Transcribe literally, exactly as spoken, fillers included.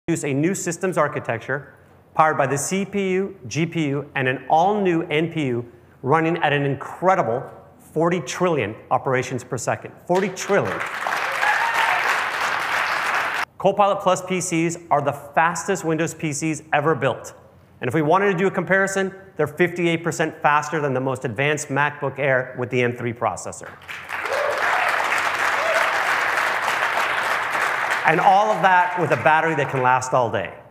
Use a new systems architecture powered by the C P U, G P U, and an all-new N P U running at an incredible forty trillion operations per second. forty trillion. Copilot Plus P Cs are the fastest Windows P Cs ever built. And if we wanted to do a comparison, they're fifty-eight percent faster than the most advanced MacBook Air with the M three processor. And all of that with a battery that can last all day.